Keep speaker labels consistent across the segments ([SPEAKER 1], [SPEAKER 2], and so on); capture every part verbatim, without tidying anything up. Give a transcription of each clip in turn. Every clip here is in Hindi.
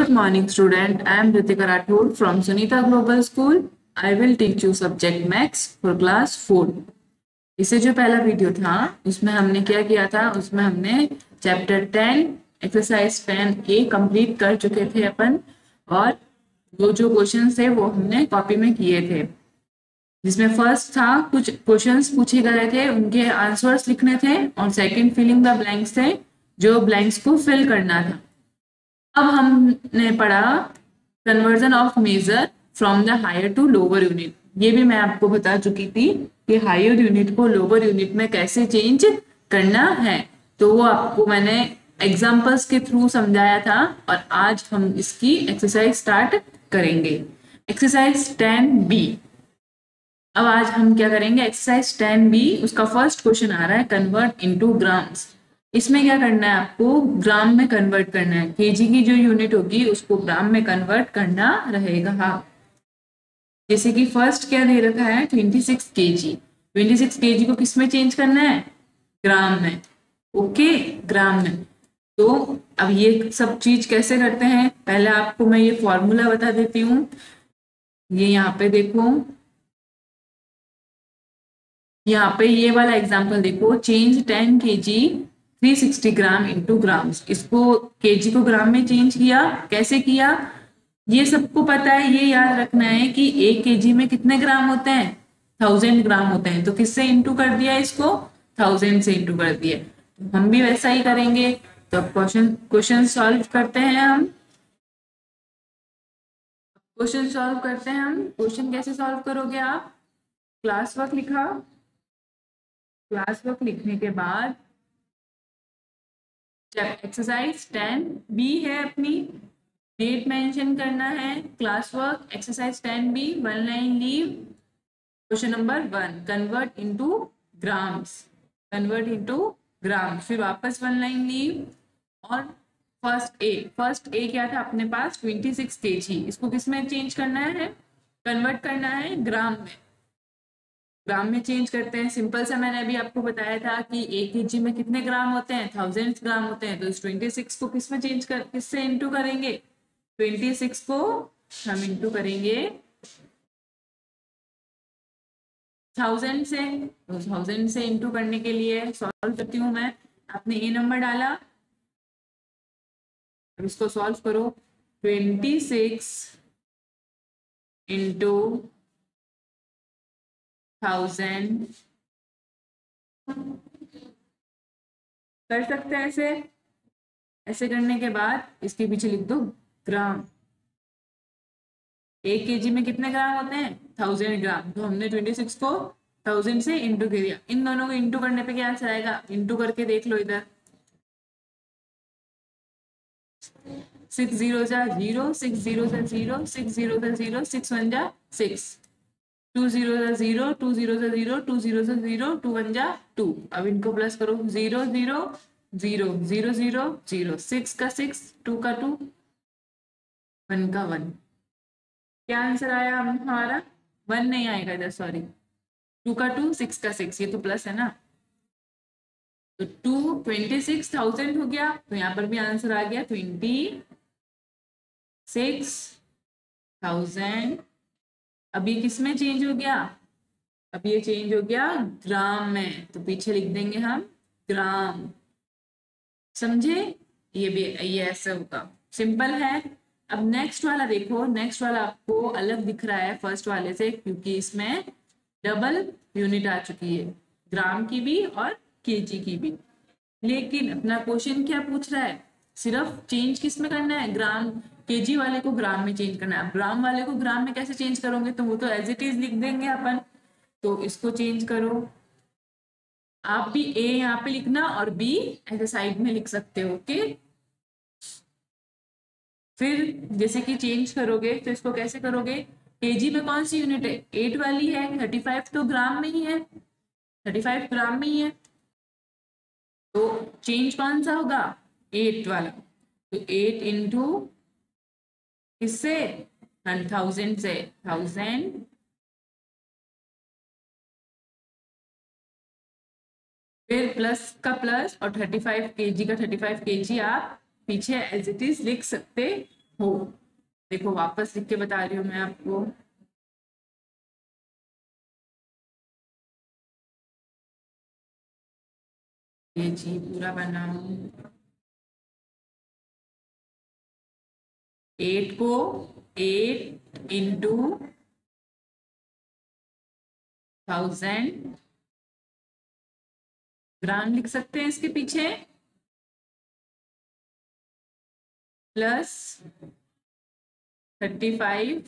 [SPEAKER 1] Good morning, student. I am Ritika Rathod from Sunita Global School. I will teach you subject Maths for class four. इससे जो पहला वीडियो था उसमें हमने क्या किया था, उसमें हमने chapter ten exercise ten A complete कर चुके थे अपन, और वो जो क्वेश्चन थे वो हमने कॉपी में किए थे, जिसमें फर्स्ट था कुछ क्वेश्चंस पूछे गए थे, उनके आंसर्स लिखने थे, और सेकंड फिलिंग द ब्लैंक्स थे, जो ब्लैंक्स को फिल करना था। अब हमने पढ़ा conversion of measure from the higher to lower unit. ये भी मैं आपको बता चुकी थी कि हायर यूनिट को लोअर यूनिट में कैसे चेंज करना है, तो वो आपको मैंने एग्जांपल्स के थ्रू समझाया था, और आज हम इसकी एक्सरसाइज स्टार्ट करेंगे। Exercise ten B. अब आज हम क्या करेंगे, एक्सरसाइज टेन बी, उसका फर्स्ट क्वेश्चन आ रहा है कन्वर्ट इनटू ग्राम्स। इसमें क्या करना है, आपको ग्राम में कन्वर्ट करना है। केजी की जो यूनिट होगी उसको ग्राम में कन्वर्ट करना रहेगा। जैसे कि फर्स्ट क्या दे रखा है, twenty six KG. Twenty six KG को किस में चेंज करना है, ग्राम में। ओके, ग्राम में। तो अब ये सब चीज कैसे करते हैं, पहले आपको मैं ये फॉर्मूला बता देती हूँ। ये यहाँ पे देखो, यहाँ पे ये वाला एग्जाम्पल देखो, change ten KG three sixty gram into grams. इसको केजी को ग्राम में चेंज किया, कैसे किया ये सबको पता है। ये याद रखना है कि एक केजी में कितने ग्राम होते हैं, थाउजेंड ग्राम होते हैं। तो किससे इंटू कर दिया, इसको थाउजेंड से इंटू कर दिया। तो हम भी वैसा ही करेंगे। तो क्वेश्चन क्वेश्चन सॉल्व करते हैं हम क्वेश्चन सॉल्व करते हैं हम क्वेश्चन कैसे सॉल्व करोगे आप, क्लास वर्क लिखा, क्लास वर्क लिखने के बाद जब एक्सरसाइज टेन बी है अपनी, डेट मेंशन करना है, class work exercise ten B, one line leave, question number one, convert into grams, convert into gram, फिर वापस वन लाइन लीव, और फर्स्ट ए फर्स्ट ए क्या था अपने पास, ट्वेंटी सिक्स केजी। इसको किस में चेंज करना है, कन्वर्ट करना है ग्राम में। ग्राम में चेंज करते हैं, सिंपल सा मैंने अभी आपको बताया था कि एक केजी में कितने ग्राम होते हैं, थाउजेंड ग्राम होते हैं। तो इस ट्वेंटी सिक्स को किस में चेंज कर किससे इंटू करेंगे, ट्वेंटी सिक्स को हम इंटू करेंगे थाउजेंड से। तो थाउजेंड से इंटू करने के लिए सॉल्व करती हूँ मैं। आपने ए नंबर डाला, अब इसको सॉल्व करो। ट्वेंटी सिक्स इंटू थाउजेंड कर सकते हैं ऐसे। ऐसे करने के बाद इसके पीछे लिख दो ग्राम। एक केजी में कितने ग्राम होते हैं, थाउजेंड ग्राम। तो हमने ट्वेंटी सिक्स को थाउजेंड से इंटू किया। इन दोनों को इंटू करने पे क्या आंसर आएगा, इंटू करके देख लो इधर। सिक्स जीरो जा जीरो, सिक्स जीरो जा जीरो, सिक्स जीरो जा जीरो, सिक्स वन जा सिक्स, टू जीरो जा जीरो, टू जीरो जा जीरो, टू जीरो जा जीरो, टू वन जा टू। अब इनको प्लस करो, zero zero zero, zero zero zero, six का सिक्स, टू का टू, वन का वन। क्या आंसर आया हमारा, वन नहीं आएगा इधर, सॉरी, टू का टू, सिक्स का सिक्स, ये तो प्लस है ना। तो टू ट्वेंटी सिक्स थाउजेंड हो गया, तो यहाँ पर भी आंसर आ गया ट्वेंटी सिक्स थाउजेंड। अब ये किस में चेंज हो गया, अब ये चेंज हो गया ग्राम में, तो पीछे लिख देंगे हम ग्राम। समझे, ये भी ये ऐसे होगा, सिंपल है। अब नेक्स्ट वाला देखो, नेक्स्ट वाला आपको अलग दिख रहा है फर्स्ट वाले से, क्योंकि इसमें डबल यूनिट आ चुकी है, ग्राम की भी और केजी की भी। लेकिन अपना क्वेश्चन क्या पूछ रहा है, सिर्फ चेंज किस में करना है, ग्राम, केजी वाले को ग्राम में चेंज करना है। ग्राम वाले को ग्राम में कैसे चेंज करोगे, तो वो तो एज इट इज लिख देंगे अपन। तो इसको चेंज करो, आप भी ए यहाँ पे लिखना और बी ऐसे साइड में लिख सकते हो। ओके, फिर जैसे कि चेंज करोगे तो इसको कैसे करोगे, केजी में कौन सी यूनिट है, एट वाली है, थर्टी फाइव तो ग्राम में ही है, थर्टी फाइव ग्राम में ही है। तो चेंज कौन सा होगा, एट वाला। तो एट इंटू किससे, थाउजेंड से, थाउजेंड फिर प्लस का प्लस, और थर्टी फाइव केजी का थर्टी फाइव केजी आप पीछे एज इट इज लिख सकते हो। देखो वापस लिख के बता रही हूँ मैं आपको। ये जी पूरा बनाओ। एट को एट इंटू थाउजेंड ग्राम लिख सकते हैं इसके पीछे, plus thirty five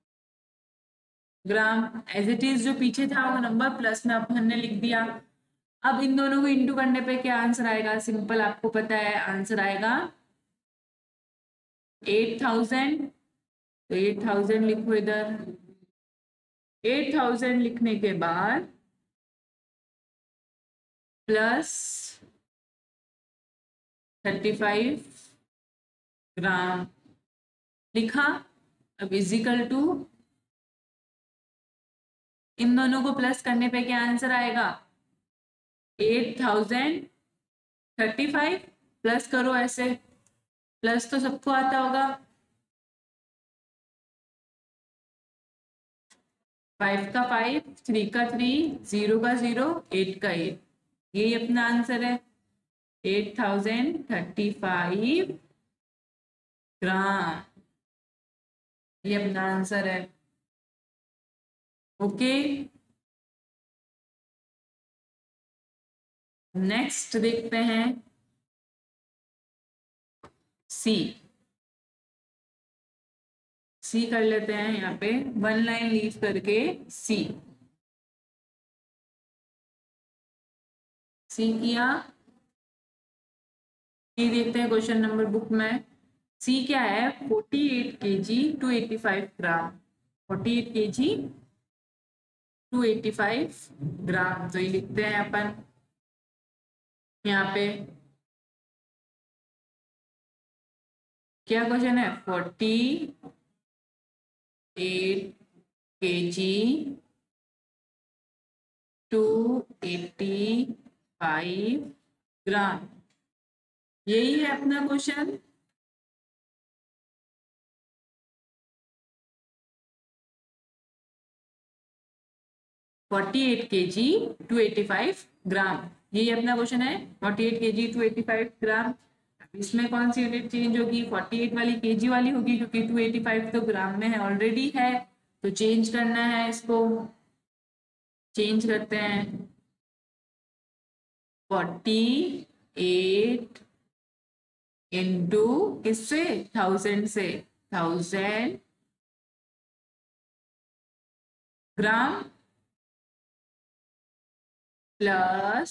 [SPEAKER 1] gram. As it is जो पीछे था वो नंबर प्लस में अपन ने लिख दिया। अब इन दोनों को इंटू करने पे क्या आंसर आएगा? सिंपल, आपको पता है आंसर आएगा एट थाउजेंड। तो एट थाउजेंड लिखो इधर। एट थाउजेंड लिखने के बाद प्लस थर्टी फाइव ग्राम लिखा। अब इजिकल टू, इन दोनों को प्लस करने पे क्या आंसर आएगा? Eight thousand thirty five plus करो ऐसे, प्लस तो सबको आता होगा। फाइव का फाइव, थ्री का थ्री, जीरो का जीरो, एट का एट, यही अपना आंसर है। Eight thousand thirty five gram, ये अपना आंसर है। ओके, नेक्स्ट देखते हैं सी। सी कर लेते हैं यहाँ पे, वन लाइन लीव करके सी। सी किया। सी देखते हैं क्वेश्चन नंबर बुक में। सी क्या है? Forty eight K G two eighty five gram. Forty eight K G two eighty five gram, तो ये लिखते हैं अपन यहाँ पे। क्या क्वेश्चन है? Forty eight K G two eighty five gram, यही है अपना question. Forty eight K G two eighty five gram, यही अपना क्वेश्चन है। Forty eight K G two eighty five gram. इसमें कौन सी यूनिट चेंज होगी? फोर्टी एट वाली केजी वाली होगी, क्योंकि टू एटी फाइव तो ग्राम में है ऑलरेडी है, तो चेंज करना है इसको। चेंज करते हैं। फोर्टी एट इंटू किससे? थाउजेंड से। Thousand gram plus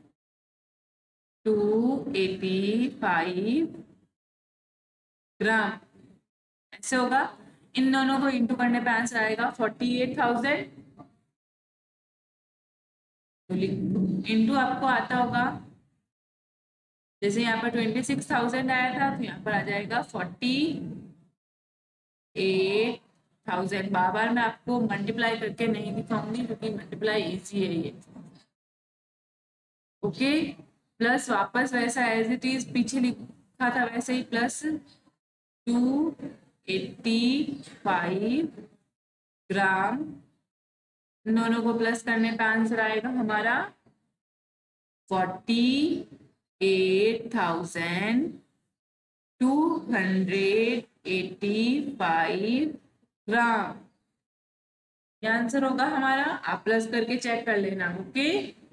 [SPEAKER 1] two eighty five gram, ऐसे होगा। इन दोनों को इंटू करने पे आंसर आएगा फोर्टी एट थाउजेंड। इंटू आपको आता होगा, जैसे यहाँ पर ट्वेंटी सिक्स थाउजेंड आया था, तो यहाँ पर आ जाएगा फोर्टी एट थाउजेंड। बार बार मैं आपको मल्टीप्लाई करके नहीं दिखाऊंगी, क्योंकि मल्टीप्लाई इजी है ये। ओके, प्लस वापस वैसा एज इट इज पीछे लिखा था वैसे ही, plus two eighty five gram. इन दोनों को प्लस करने पे आंसर आएगा हमारा forty eight thousand two hundred eighty five gram, ये आंसर होगा हमारा। आप प्लस करके चेक कर लेना। ओके,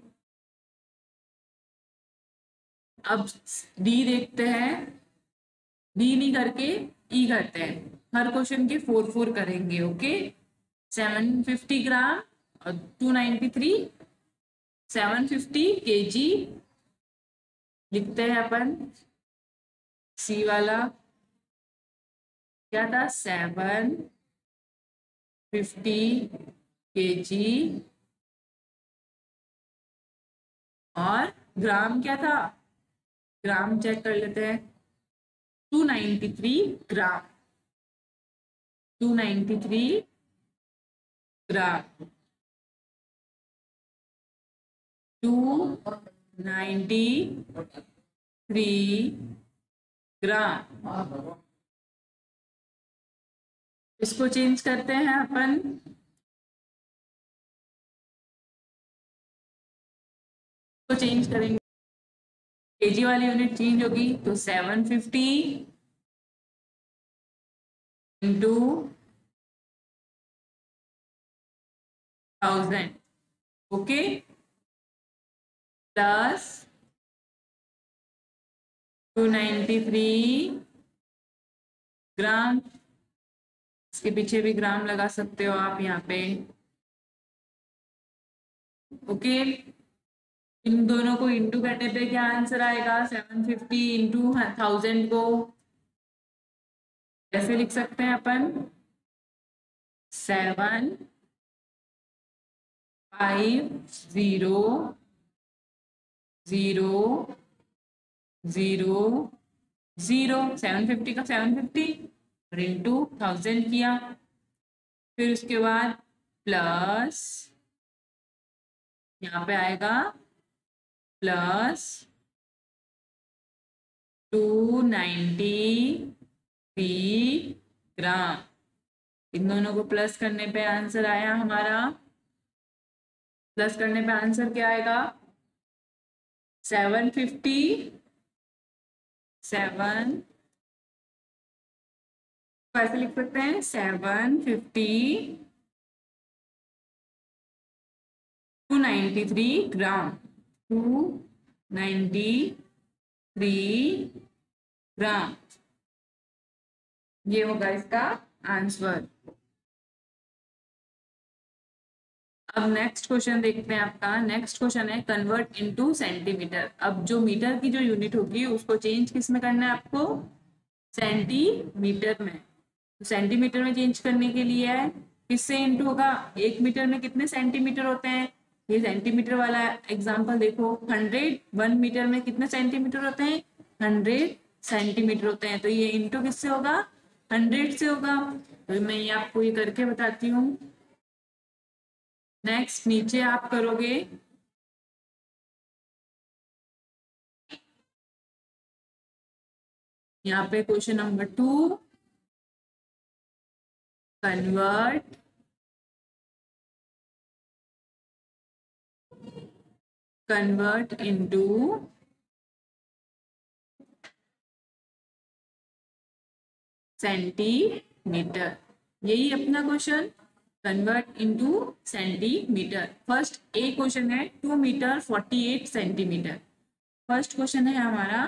[SPEAKER 1] अब डी देखते हैं। डी नहीं करके ई करते हैं। हर क्वेश्चन के फोर फोर करेंगे। ओके, सेवन फिफ्टी ग्राम और two ninety three, seven fifty K G लिखते हैं अपन। सी वाला क्या था? सेवन फिफ्टी के जी, और ग्राम क्या था? ग्राम चेक कर लेते हैं। Two ninety three gram. Two ninety three gram. Two ninety three gram. इसको चेंज करते हैं अपन, तो चेंज करेंगे, केजी वाली यूनिट चेंज होगी तो seven fifty into thousand, okay, plus two ninety three gram, इसके पीछे भी ग्राम लगा सकते हो आप यहाँ पे, ओके। इन दोनों को इंटू करने पे क्या आंसर आएगा, सेवन फिफ्टी इंटू थाउजेंड को कैसे लिख सकते हैं अपन, seven five zero zero zero zero, seven fifty का सेवन फिफ्टी और इंटू थाउजेंड किया, फिर उसके बाद प्लस यहाँ पे आएगा plus two ninety three gram, इन दोनों को प्लस करने पे आंसर आया हमारा, प्लस करने पे आंसर क्या आएगा, सेवन फिफ्टी, सेवन, तो ऐसे लिख सकते हैं seven fifty two ninety three gram, two ninety three gram, ये होगा इसका आंसर। अब नेक्स्ट क्वेश्चन देखते हैं आपका, नेक्स्ट क्वेश्चन है कन्वर्ट इनटू सेंटीमीटर। अब जो मीटर की जो यूनिट होगी उसको चेंज किस में करना है आपको, सेंटीमीटर में। तो सेंटीमीटर में चेंज करने के लिए है किससे इंटू होगा, एक मीटर में कितने सेंटीमीटर होते हैं, ये सेंटीमीटर वाला एग्जांपल देखो, हंड्रेड, वन मीटर में कितने सेंटीमीटर होते हैं, हंड्रेड सेंटीमीटर होते हैं, तो ये इंटू किससे होगा, हंड्रेड से होगा। तो मैं ये आपको ये करके बताती हूँ। नेक्स्ट नीचे आप करोगे, यहाँ पे question number two, convert convert into centimetre, यही अपना क्वेश्चन, convert into centimetre. First A question है two metre forty eight centimetre, first question है हमारा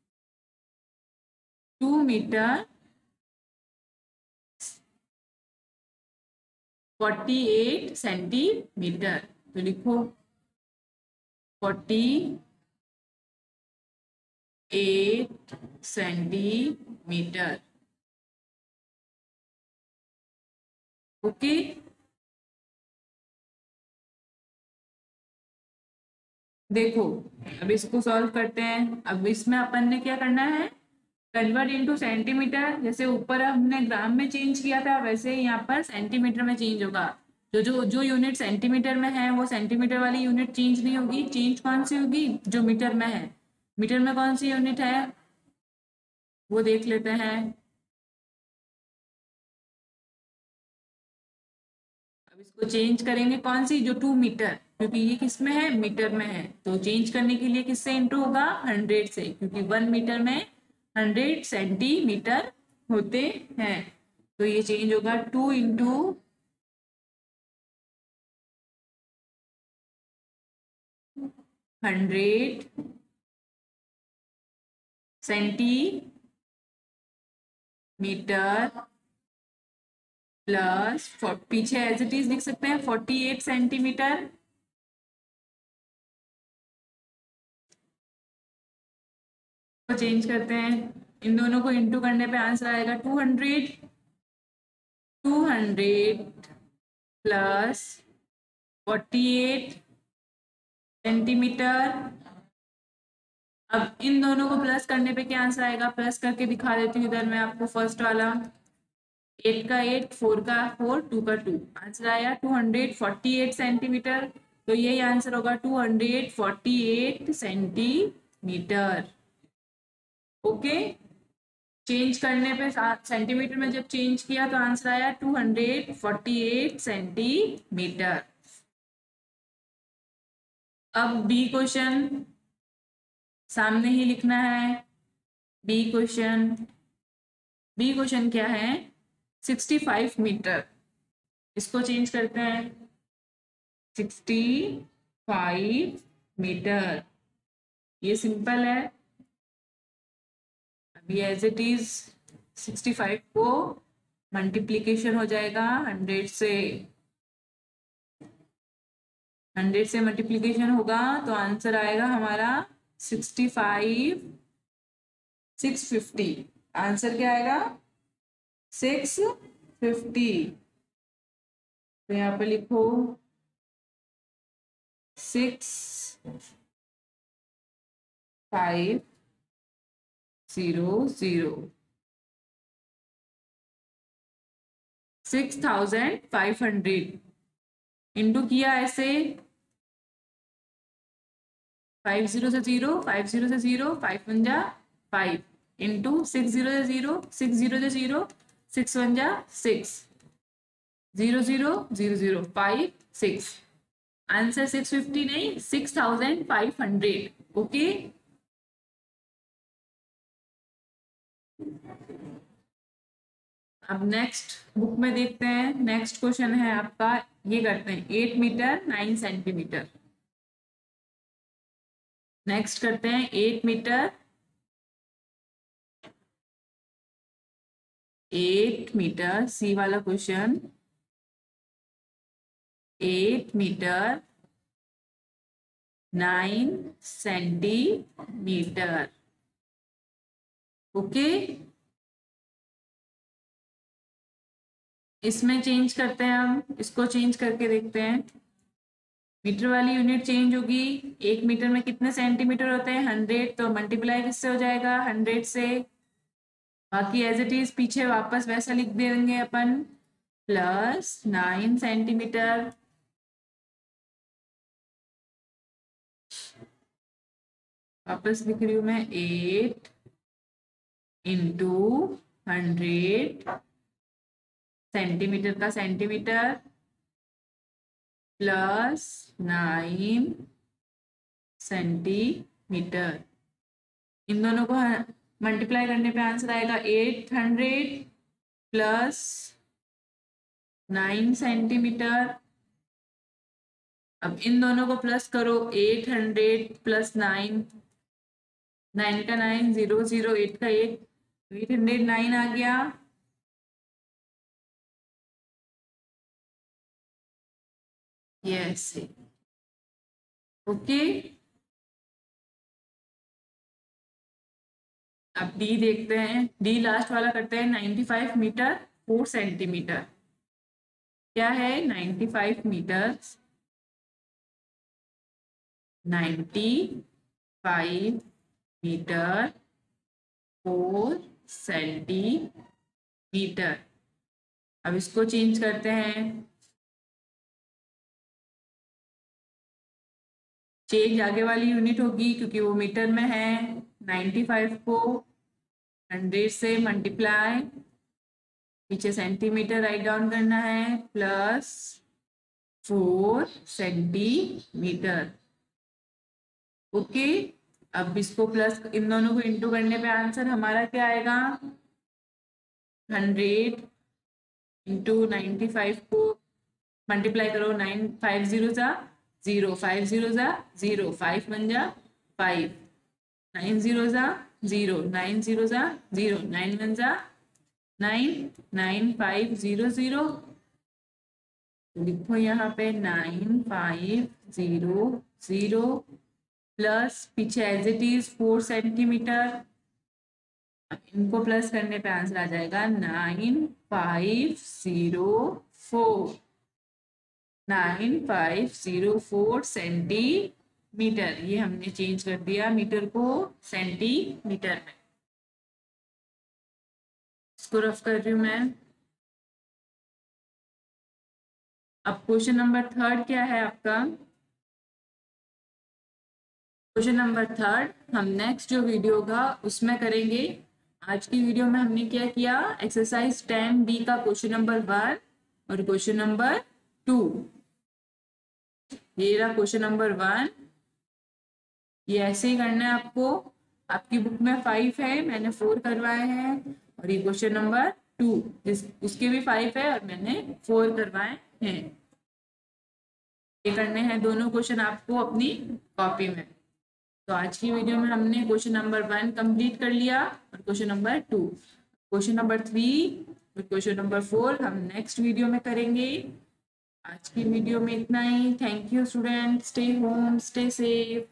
[SPEAKER 1] two metre forty eight centimetre, तो लिखो फोर्टी एट सेंटीमीटर, ओके। देखो अब इसको सॉल्व करते हैं। अब इसमें अपन ने क्या करना है, कन्वर्ट इनटू सेंटीमीटर, जैसे ऊपर हमने ग्राम में चेंज किया था वैसे ही यहाँ पर सेंटीमीटर में चेंज होगा। जो जो जो यूनिट सेंटीमीटर में है वो सेंटीमीटर वाली यूनिट चेंज नहीं होगी, चेंज कौन सी होगी, जो मीटर में है। मीटर में कौन सी यूनिट है वो देख लेते हैं। अब इसको चेंज करेंगे कौन सी, जो टू मीटर, क्योंकि ये किस में है, मीटर में है, तो चेंज करने के लिए किससे इंटू होगा, हंड्रेड से, क्योंकि वन मीटर में हंड्रेड सेंटीमीटर होते हैं। तो ये चेंज होगा two into hundred centimetre plus पीछे एज इट इज लिख सकते हैं फोर्टी एट सेंटीमीटर, तो चेंज करते हैं, इन दोनों को इंटू करने पे आंसर आएगा two hundred, two hundred plus forty eight centimetre. अब इन दोनों को प्लस करने पे क्या आंसर आएगा, प्लस करके दिखा देती हूँ इधर मैं आपको, फर्स्ट वाला एट का एट, फोर का फोर, टू का टू, आंसर आया two hundred forty eight centimetre, तो यही आंसर होगा two hundred forty eight centimetre, okay. Change करने पे सेंटीमीटर में जब चेंज किया तो आंसर आया two hundred forty eight centimetre. अब बी क्वेश्चन सामने ही लिखना है। बी क्वेश्चन बी क्वेश्चन क्या है, सिक्सटी फाइव मीटर। इसको चेंज करते हैं, सिक्सटी फाइव मीटर। ये सिंपल है। अभी as it is sixty five को मल्टीप्लीकेशन हो जाएगा हंड्रेड से, हंड्रेड से मल्टीप्लीकेशन होगा तो आंसर आएगा हमारा sixty five six fifty. Answer क्या आएगा, सिक्स फिफ्टी। तो यहाँ पे लिखो six five zero zero, six thousand five hundred into किया ऐसे, फाइव जीरो से जीरो, फाइव जीरो से जीरो, फाइव वन जा फाइव, इंटू सिक्स जीरो से जीरो, सिक्स जीरो से जीरो, सिक्स वन जा six, zero zero zero zero five six. Answer six fifty नहीं, six thousand five hundred. Okay, अब नेक्स्ट बुक में देखते हैं। नेक्स्ट क्वेश्चन है आपका, ये करते हैं eight metre nine centimetre. Next करते हैं eight metre eight metre C वाला क्वेश्चन, eight metre nine centimetre. Okay, इसमें चेंज करते हैं हम, इसको चेंज करके देखते हैं। मीटर वाली यूनिट चेंज होगी, एक मीटर में कितने सेंटीमीटर होते हैं, हंड्रेड, तो मल्टीप्लाई किससे हो जाएगा, हंड्रेड से। बाकी एज इट इज पीछे वापस वैसा लिख देंगे अपन, प्लस नाइन सेंटीमीटर। वापस लिख रही हूं मैं, एट इंटू हंड्रेड, सेंटीमीटर का सेंटीमीटर, प्लस नाइन सेंटीमीटर। इन दोनों को मल्टीप्लाई करने पे आंसर आएगा eight hundred plus nine centimetre. अब इन दोनों को प्लस करो, eight hundred plus nine, nine का नाइन, जीरो जीरो, एट का एट, एट हंड्रेड नाइन आ गया। Yes, okay. अब डी देखते हैं, डी लास्ट वाला करते हैं, ninety five metre four centimetre. क्या है, ninety five metre ninety five metre four centimetre. अब इसको चेंज करते हैं, चेंज आगे वाली यूनिट होगी क्योंकि वो मीटर में है। नाइन्टी फाइव को हंड्रेड से मल्टीप्लाई, पीछे सेंटीमीटर राइट डाउन करना है, प्लस फोर सेंटीमीटर। ओके, अब इसको प्लस, इन दोनों को इंटू करने पे आंसर हमारा क्या आएगा, हंड्रेड इंटू नाइन्टी फाइव को मल्टीप्लाई करो, नाइन फाइव जीरो जा जीरो, फाइव जीरो जा जीरो, फाइव वन जा फाइव, नाइन जीरो जा जीरो, नाइन जीरो जा जीरो, नाइन वन जा nine, nine five zero zero. लिखो यहाँ पे nine five zero zero, plus पीछे as it is four centimetre. इनको प्लस करने पे आंसर आ जाएगा nine five zero four, nine five zero four centimetre. ये हमने चेंज कर दिया मीटर को सेंटीमीटर में। इसको रफ कर रही हूं मैं। अब क्वेश्चन नंबर थर्ड क्या है आपका, क्वेश्चन नंबर थर्ड हम नेक्स्ट जो वीडियो होगा उसमें करेंगे आज की वीडियो में हमने क्या किया, एक्सरसाइज टेन बी का क्वेश्चन नंबर वन और क्वेश्चन नंबर टू। ये रहा क्वेश्चन नंबर वन, ये ऐसे ही करना है आपको। आपकी बुक में फाइव है, मैंने फोर करवाए हैं। और ये क्वेश्चन नंबर टू, जिस उसके भी फाइव है और मैंने फोर करवाए हैं। ये करने हैं दोनों क्वेश्चन आपको अपनी कॉपी में। तो आज की वीडियो में हमने क्वेश्चन नंबर वन कंप्लीट कर लिया और question number two. Question number three और क्वेश्चन नंबर फोर हम नेक्स्ट वीडियो में करेंगे। आज की वीडियो में इतना ही। Thank you student, stay home, stay safe.